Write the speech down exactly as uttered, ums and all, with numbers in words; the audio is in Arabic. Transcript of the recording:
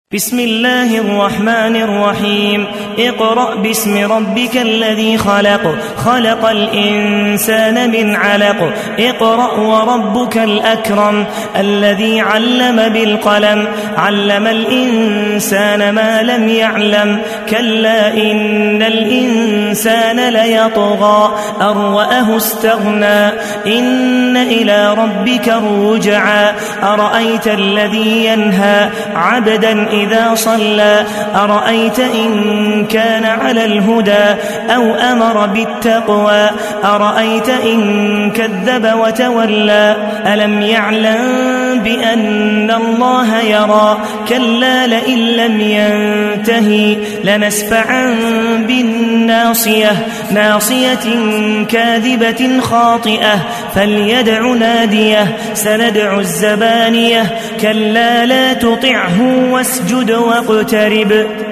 بسم الله الرحمن الرحيم اقرأ باسم ربك الذي خلق خلق الإنسان من علق اقرأ وربك الأكرم الذي علم بالقلم علم الإنسان ما لم يعلم كلا إن الإنسان ليطغى أن رآه استغنى إن إلى ربك الرجعى أرأيت الذي ينهى عبدا إذا صلى أرأيت إن كان على الهدى أو أمر بالتقوى أرأيت إن كذب وتولى ألم يعلم بأن الله يرى كلا لئن لم ينتهي لنسفعا بالناصية ناصية كاذبة خاطئة فليدع ناديه سندع الزبانية كلا لا تطعه واسجد واقترب